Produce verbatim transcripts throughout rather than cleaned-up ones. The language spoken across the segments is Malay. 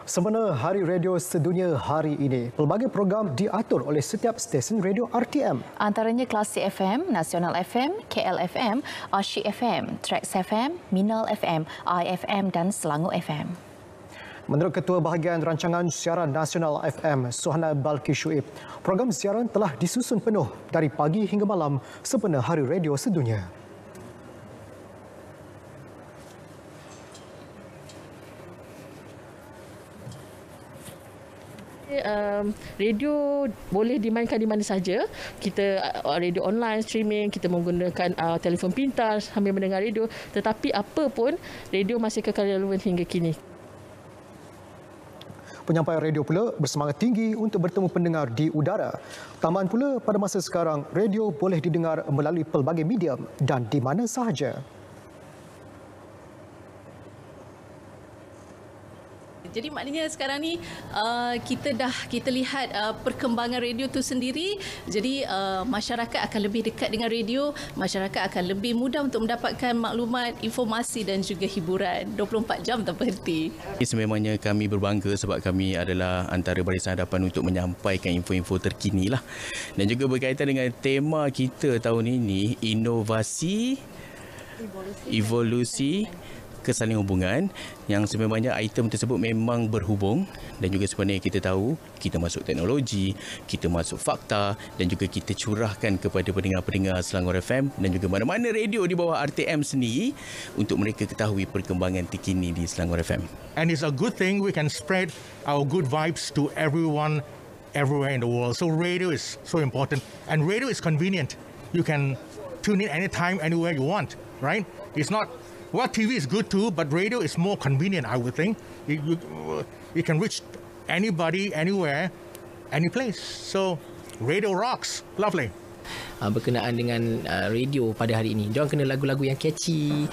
Sempena Hari Radio Sedunia hari ini, pelbagai program diatur oleh setiap stesen radio R T M. Antaranya Klasik F M, Nasional F M, K L F M, Asyik F M, Trax F M, Minal F M, I F M dan Selangor F M. Menurut Ketua Bahagian Rancangan Siaran Nasional F M, Suhana Balki Shuib, program siaran telah disusun penuh dari pagi hingga malam sempena Hari Radio Sedunia. Um, radio boleh dimainkan di mana saja. Kita uh, radio online, streaming, kita menggunakan uh, telefon pintar sambil mendengar radio. Tetapi apa pun, radio masih kekal relevan hingga kini. Penyampai radio pula bersemangat tinggi untuk bertemu pendengar di udara. Tambahan pula, pada masa sekarang, radio boleh didengar melalui pelbagai medium dan di mana sahaja. Jadi maknanya sekarang ni uh, kita dah kita lihat uh, perkembangan radio tu sendiri. Jadi uh, masyarakat akan lebih dekat dengan radio, masyarakat akan lebih mudah untuk mendapatkan maklumat, informasi dan juga hiburan dua puluh empat jam tanpa henti. Sememangnya kami berbangga sebab kami adalah antara barisan hadapan untuk menyampaikan info-info terkini lah. Dan juga berkaitan dengan tema kita tahun ini, inovasi, evolusi, evolusi kesaling hubungan, yang sememangnya item tersebut memang berhubung. Dan juga sebenarnya kita tahu kita masuk teknologi, kita masuk fakta dan juga kita curahkan kepada pendengar-pendengar Selangor F M dan juga mana-mana radio di bawah R T M sendiri untuk mereka ketahui perkembangan terkini di Selangor F M. And it's a good thing we can spread our good vibes to everyone everywhere in the world. So radio is so important, and radio is convenient. You can tune in anytime, anywhere you want, right? It's not Well, T V is good too, but radio is more convenient, I would think. You, you, you can reach anybody, anywhere, any place. So, radio rocks. Lovely. Uh, berkenaan dengan uh, radio pada hari ini, diorang kena lagu-lagu yang catchy,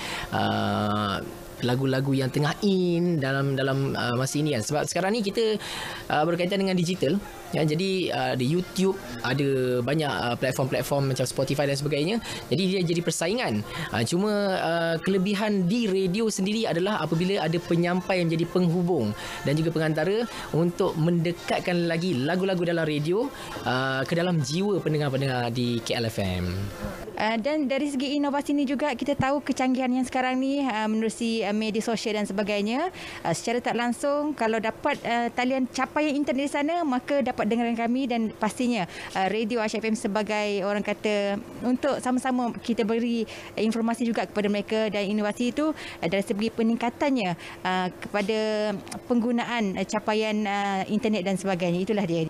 uh, lagu-lagu yang tengah in dalam dalam uh, masa ini kan. Sebab sekarang ni kita uh, berkaitan dengan digital. Ya, jadi uh, di YouTube ada banyak uh, platform-platform macam Spotify dan sebagainya. Jadi dia jadi persaingan. Uh, cuma uh, kelebihan di radio sendiri adalah apabila ada penyampai yang menjadi penghubung dan juga pengantara untuk mendekatkan lagi lagu-lagu dalam radio uh, ke dalam jiwa pendengar-pendengar di K L F M. Uh, dan dari segi inovasi ini juga kita tahu kecanggihan yang sekarang ni uh, menerusi uh, media sosial dan sebagainya. Uh, secara tak langsung, kalau dapat uh, talian capaian internet di sana, maka dapat dengaran kami, dan pastinya uh, radio Asyik F M sebagai orang kata untuk sama-sama kita beri uh, informasi juga kepada mereka, dan inovasi itu uh, dari segi peningkatannya uh, kepada penggunaan uh, capaian uh, internet dan sebagainya. Itulah dia.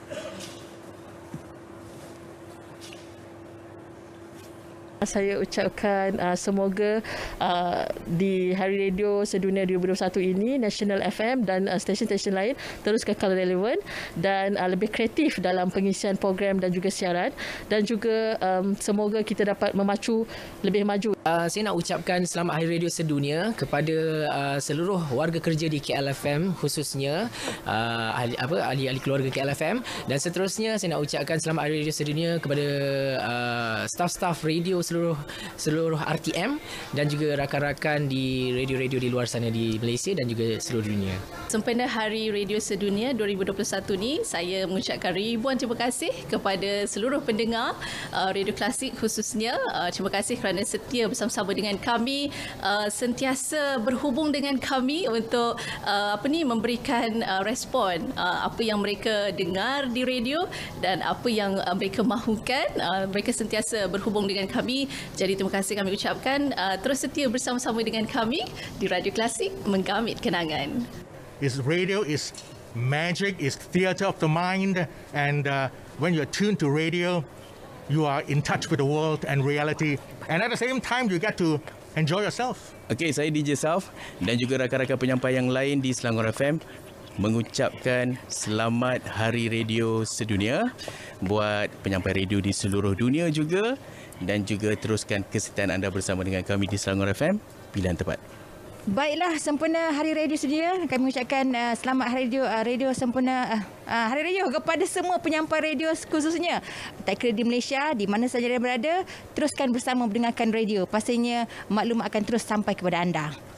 Saya ucapkan uh, semoga uh, di Hari Radio Sedunia dua ribu dua puluh satu ini, Nasional F M dan uh, stesen-stesen lain terus kekal relevan dan uh, lebih kreatif dalam pengisian program dan juga siaran, dan juga um, semoga kita dapat memacu lebih maju. Uh, saya nak ucapkan selamat Hari Radio Sedunia kepada uh, seluruh warga kerja di K L F M, khususnya uh, ahli apa ahli-ahli keluarga K L F M, dan seterusnya saya nak ucapkan selamat Hari Radio Sedunia kepada uh, staf-staf radio seluruh seluruh R T M dan juga rakan-rakan di radio-radio di luar sana di Malaysia dan juga seluruh dunia. Sempena Hari Radio Sedunia dua ribu dua puluh satu ni, saya mengucapkan ribuan terima kasih kepada seluruh pendengar uh, Radio Klasik khususnya. Uh, terima kasih kerana setia bersama-sama dengan kami, uh, sentiasa berhubung dengan kami untuk uh, apa ni memberikan uh, respon uh, apa yang mereka dengar di radio dan apa yang uh, mereka mahukan. Uh, mereka sentiasa berhubung dengan kami. Jadi terima kasih kami ucapkan. Uh, terus setia bersama-sama dengan kami di Radio Klasik, menggamit kenangan. Is radio is magic, is theatre of the mind, and uh, when you're tuned to radio, you are in touch with the world and reality, and at the same time you get to enjoy yourself. Okey, saya D J Saf dan juga rakan-rakan penyampai yang lain di Selangor F M mengucapkan selamat Hari Radio Sedunia buat penyampai radio di seluruh dunia juga, dan juga teruskan kesetiaan anda bersama dengan kami di Selangor F M, pilihan tepat. Baiklah, sempena Hari Radio Sedunia, kami ucapkan uh, selamat Hari Radio uh, Radio sempena uh, uh, Hari Radio kepada semua penyampai radio khususnya tak kira di Malaysia, di mana saja anda berada, teruskan bersama mendengarkan radio. Pastinya maklum akan terus sampai kepada anda.